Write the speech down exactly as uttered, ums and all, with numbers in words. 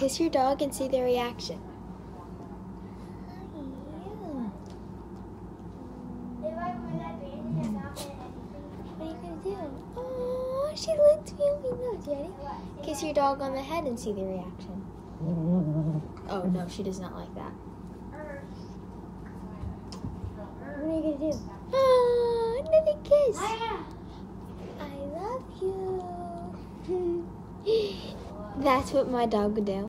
Kiss your dog and see their reaction. If I put that band in her mouth and everything, What are you gonna do? Oh, she licked me on my nose. You ready? Kiss your dog on the head and see the reaction. Oh no, she does not like that. What are you gonna do? Oh, another kiss. I love you. That's what my dog would do.